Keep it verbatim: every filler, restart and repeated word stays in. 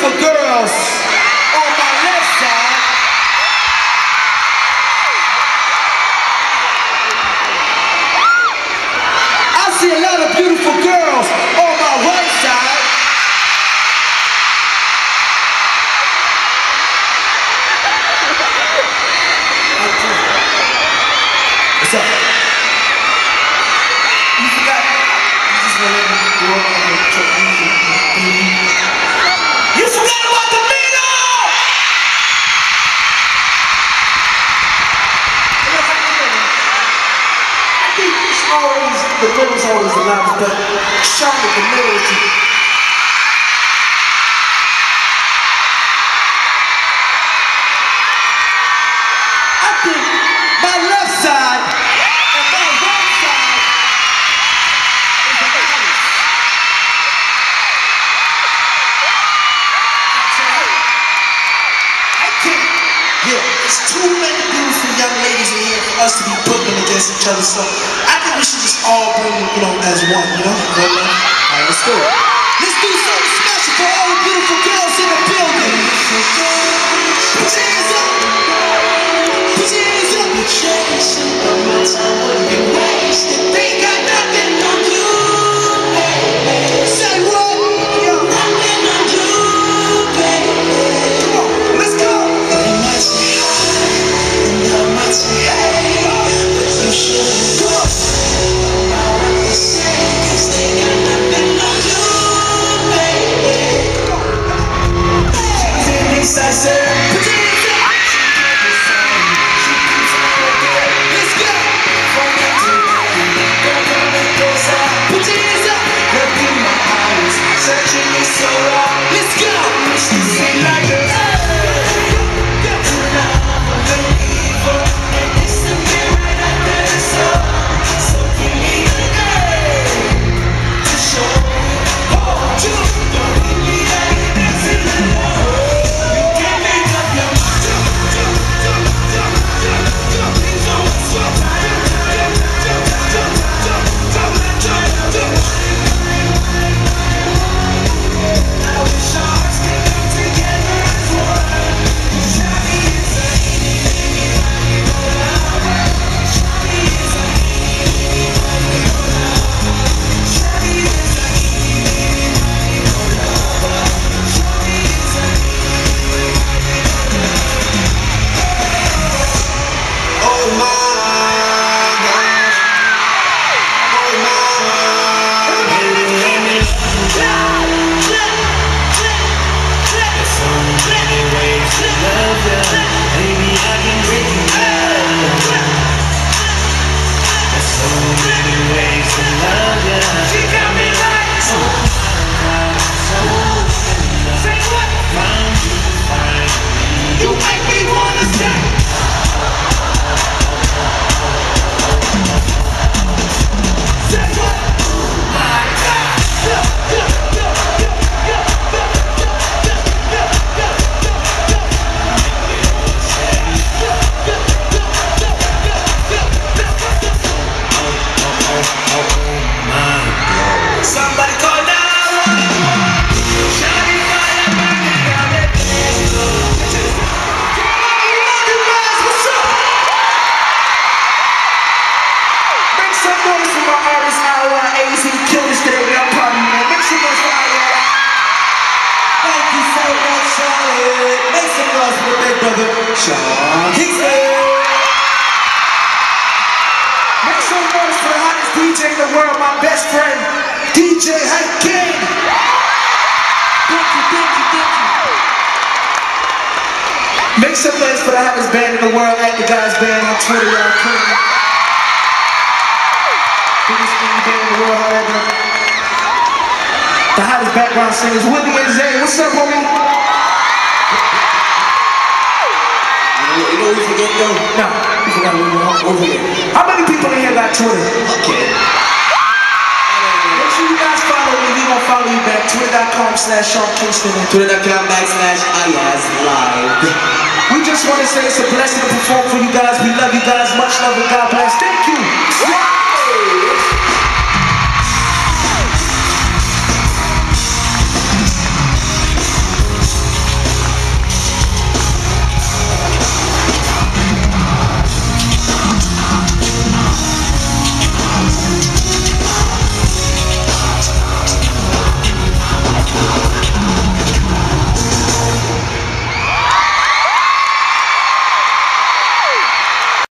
beautiful girls on my left side. I see a lot of beautiful girls on my right side. What's up? You forgot. You just want to let me go up on the truck. You forgot about the Mino! I think it's always, the middle's always the loudest, but Charlotte, the middle is the... I think my left side and my right side is the loudest. I think, yeah, there's too many beautiful young ladies in here for us to be putting against each other, so I think we should just all bring them, you know, as one, you know? Alright, let's do it. Let's do something special for all the beautiful girls in the building. Put your hands up. Put your hands up. You're chasing, but my time would be wasted. They got nothing on you, baby. Say what? Nothing on you, baby. Come on, let's go. They might say hi, and I might say hey, but you shouldn't go. I want to say, 'cause they got nothing on you, baby. I said, put your hands up. Let's go. Put your hands up. Look in my eyes, searching me so long. Let's go. Sing like a and it's the mirror that there's so. So give me the day to show you. Oh, two. Don't leave me out here dancing alone. Sean Kingston. Make some noise for the hottest D J in the world, my best friend, D J Hype King. Thank you, thank you, thank you. Make some noise for the hottest band in the world, at the guys band on Twitter, y'all. Biggest indie band in the world, however. The hottest background singers, Willie and Zay. What's up, homie? You know we forget though? No, we forgot we were over there. How many people in here got Twitter? Okay. Make sure you guys follow me. We gonna follow you back. Twitter.com slash Sean Kingston. Twitter.com backslash Ayaz Live. We just want to say it's a blessing to perform for you guys. We love you guys. Much love and God bless.